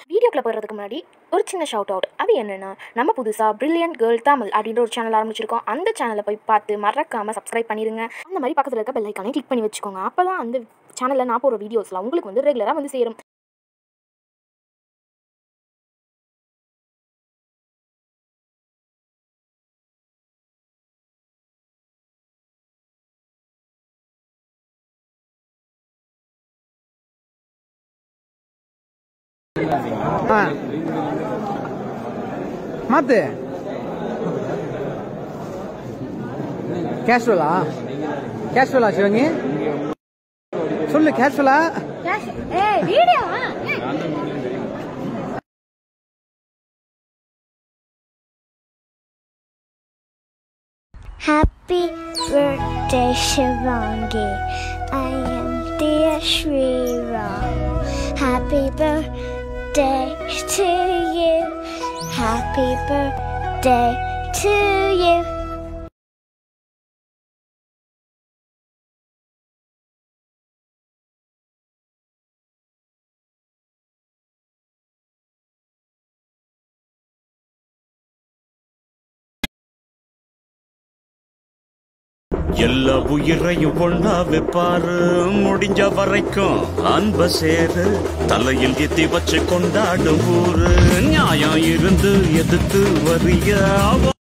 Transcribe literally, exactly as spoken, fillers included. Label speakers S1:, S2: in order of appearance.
S1: வீடியோக்குள்ள போகிறதுக்கு முன்னாடி ஒரு சின்ன ஷவுட் அவுட். அது என்னென்னா, நம்ம புதுசாக பிரில்லியன்ட் கேர்ள் தமிழ் அப்படின்ற ஒரு சேனல் ஆரம்பிச்சிருக்கோம். அந்த சேனலை போய் பார்த்து மறக்காமல் சப்ஸ்கிரைப் பண்ணிடுங்க. அந்த மாதிரி பக்கத்தில் இருக்க பெல் ஐக்கானே கிளிக் பண்ணி வச்சுக்கோங்க. அப்போ தான் அந்த சேனலில் நான் போகிற வீடியோஸ்லாம் உங்களுக்கு வந்து ரெகுலராக வந்து சேரும்.
S2: மாத்து கேஷுவலா கேஷுவலா சிவங்கி சொல்லு கேஷுவலா
S1: ஏய் video
S3: Happy birthday, Shivangi. I am dear Shriram. Happy birthday to you. Happy birthday to you.
S4: எல்லா உயிரையும் பொண்ணா வைப்பாரு, முடிஞ்ச வரைக்கும் அன்ப சேரு, தலையில் எத்தி வச்சு கொண்டாடும் ஊரு, நியாயம் இருந்து எதிர்த்து வரிய